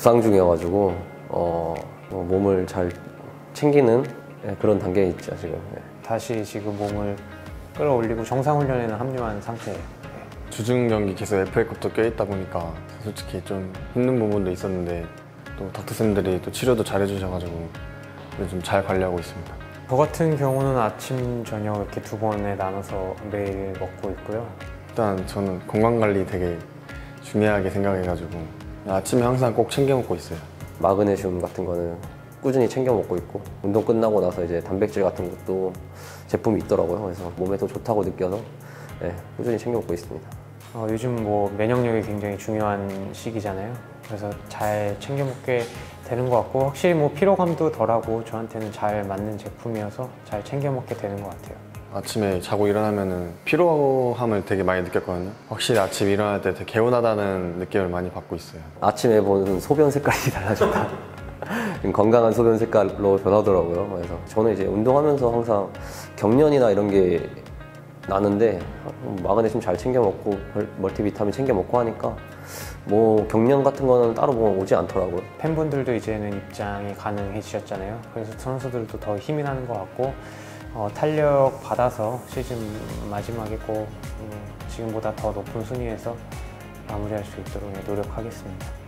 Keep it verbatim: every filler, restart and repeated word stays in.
부상 중이어가지고 어, 뭐 몸을 잘 챙기는 예, 그런 단계에 있죠 지금. 예. 다시 지금 몸을 끌어올리고 정상훈련에는 합류한 상태예요. 주중 경기 계속 에프에이컵도 껴있다 보니까 솔직히 좀 힘든 부분도 있었는데 또 닥터쌤들이 또 치료도 잘 해주셔가지고 요즘 잘 관리하고 있습니다. 저 같은 경우는 아침, 저녁 이렇게 두 번에 나눠서 매일 먹고 있고요. 일단 저는 건강관리 되게 중요하게 생각해가지고 아침에 항상 꼭 챙겨 먹고 있어요. 마그네슘 같은 거는 꾸준히 챙겨 먹고 있고 운동 끝나고 나서 이제 단백질 같은 것도 제품이 있더라고요. 그래서 몸에 더 좋다고 느껴서 예, 꾸준히 챙겨 먹고 있습니다. 어, 요즘 뭐 면역력이 굉장히 중요한 시기잖아요. 그래서 잘 챙겨 먹게 되는 것 같고 확실히 뭐 피로감도 덜하고 저한테는 잘 맞는 제품이어서 잘 챙겨 먹게 되는 것 같아요. 아침에 자고 일어나면은 피로함을 되게 많이 느꼈거든요. 확실히 아침 일어날 때 되게 개운하다는 느낌을 많이 받고 있어요. 아침에 보는 소변 색깔이 달라졌다. 건강한 소변 색깔로 변하더라고요. 그래서 저는 이제 운동하면서 항상 경련이나 이런 게 나는데 마그네슘 잘 챙겨 먹고 멀티비타민 챙겨 먹고 하니까 뭐 경련 같은 거는 따로 뭐 오지 않더라고요. 팬분들도 이제는 입장이 가능해지셨잖아요. 그래서 선수들도 더 힘이 나는 것 같고 어, 탄력 받아서 시즌 마지막에 꼭 음, 지금보다 더 높은 순위에서 마무리할 수 있도록 노력하겠습니다.